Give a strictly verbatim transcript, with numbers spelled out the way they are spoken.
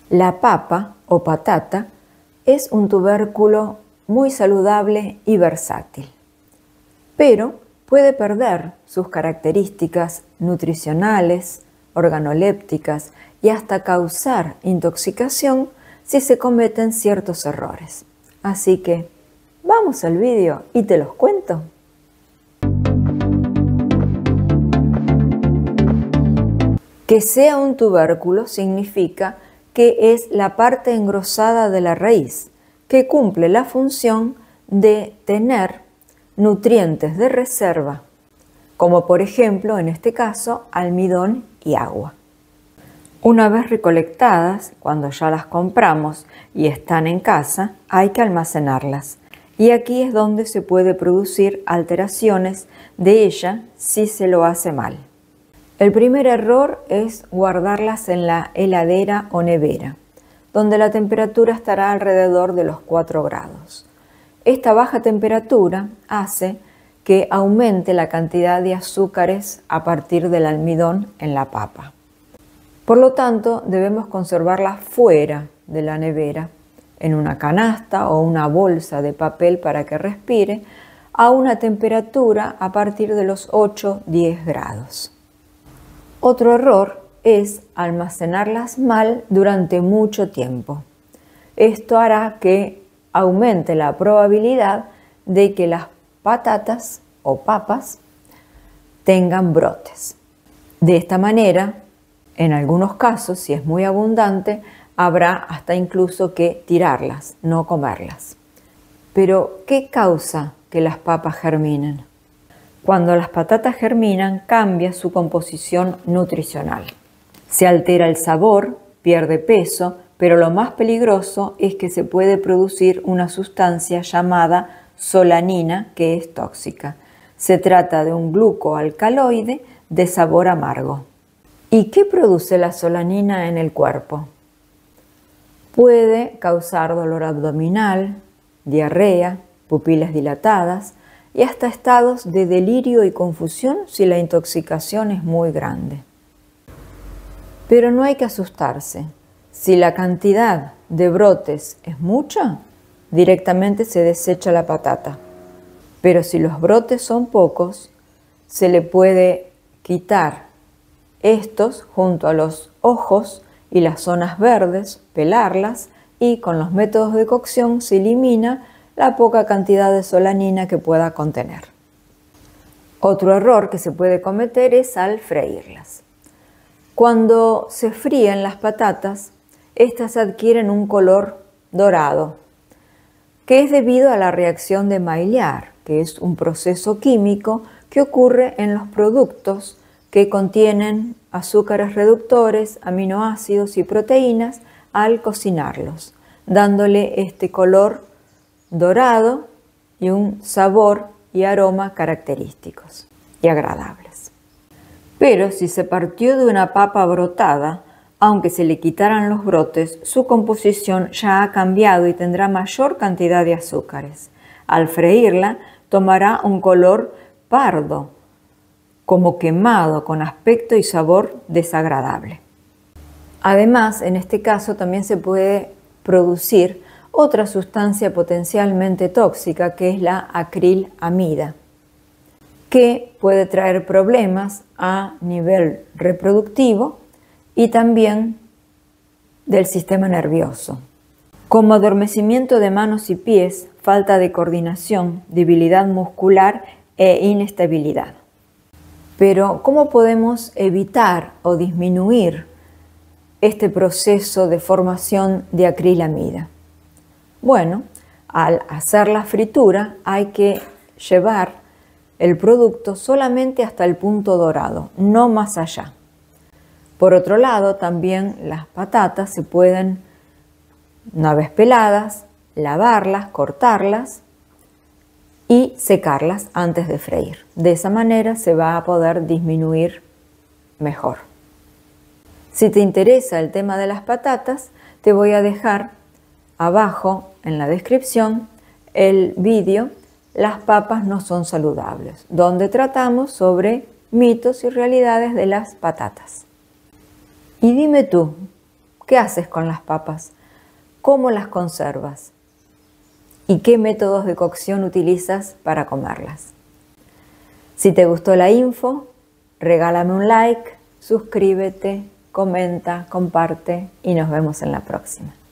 La papa o patata es un tubérculo muy saludable y versátil, pero puede perder sus características nutricionales, organolépticas y hasta causar intoxicación si se cometen ciertos errores. Así que vamos al vídeo y te los cuento. Que sea un tubérculo significa que es la parte engrosada de la raíz, que cumple la función de tener nutrientes de reserva, como por ejemplo en este caso almidón y agua. Una vez recolectadas, cuando ya las compramos y están en casa, hay que almacenarlas. Y aquí es donde se puede producir alteraciones de ella si se lo hace mal. El primer error es guardarlas en la heladera o nevera, donde la temperatura estará alrededor de los cuatro grados. Esta baja temperatura hace que aumente la cantidad de azúcares a partir del almidón en la papa. Por lo tanto, debemos conservarla fuera de la nevera, en una canasta o una bolsa de papel para que respire, a una temperatura a partir de los ocho a diez grados. Otro error es almacenarlas mal durante mucho tiempo. Esto hará que aumente la probabilidad de que las patatas o papas tengan brotes. De esta manera, en algunos casos, si es muy abundante, habrá hasta incluso que tirarlas, no comerlas. Pero, ¿qué causa que las papas germinen? Cuando las patatas germinan, cambia su composición nutricional. Se altera el sabor, pierde peso, pero lo más peligroso es que se puede producir una sustancia llamada solanina que es tóxica. Se trata de un glucoalcaloide de sabor amargo. ¿Y qué produce la solanina en el cuerpo? Puede causar dolor abdominal, diarrea, pupilas dilatadas, y hasta estados de delirio y confusión si la intoxicación es muy grande. Pero no hay que asustarse. Si la cantidad de brotes es mucha, directamente se desecha la patata. Pero si los brotes son pocos, se le puede quitar estos junto a los ojos y las zonas verdes, pelarlas, y con los métodos de cocción se elimina la poca cantidad de solanina que pueda contener. Otro error que se puede cometer es al freírlas. Cuando se fríen las patatas, estas adquieren un color dorado, que es debido a la reacción de Maillard, que es un proceso químico que ocurre en los productos que contienen azúcares reductores, aminoácidos y proteínas al cocinarlos, dándole este color dorado y un sabor y aroma característicos y agradables. Pero si se partió de una papa brotada, aunque se le quitaran los brotes, su composición ya ha cambiado y tendrá mayor cantidad de azúcares. Al freírla, tomará un color pardo, como quemado, con aspecto y sabor desagradable. Además, en este caso también se puede producir otra sustancia potencialmente tóxica, que es la acrilamida, que puede traer problemas a nivel reproductivo y también del sistema nervioso, como adormecimiento de manos y pies, falta de coordinación, debilidad muscular e inestabilidad. Pero, ¿cómo podemos evitar o disminuir este proceso de formación de acrilamida? Bueno, al hacer la fritura hay que llevar el producto solamente hasta el punto dorado, no más allá. Por otro lado, también las patatas se pueden, una vez peladas, lavarlas, cortarlas y secarlas antes de freír. De esa manera se va a poder disminuir mejor. Si te interesa el tema de las patatas, te voy a dejar abajo en la descripción el vídeo Las papas no son saludables, donde tratamos sobre mitos y realidades de las patatas. Y dime tú, ¿Qué haces con las papas? ¿Cómo las conservas? ¿Y qué métodos de cocción utilizas para comerlas? Si te gustó la info, regálame un like, suscríbete, comenta, comparte y nos vemos en la próxima.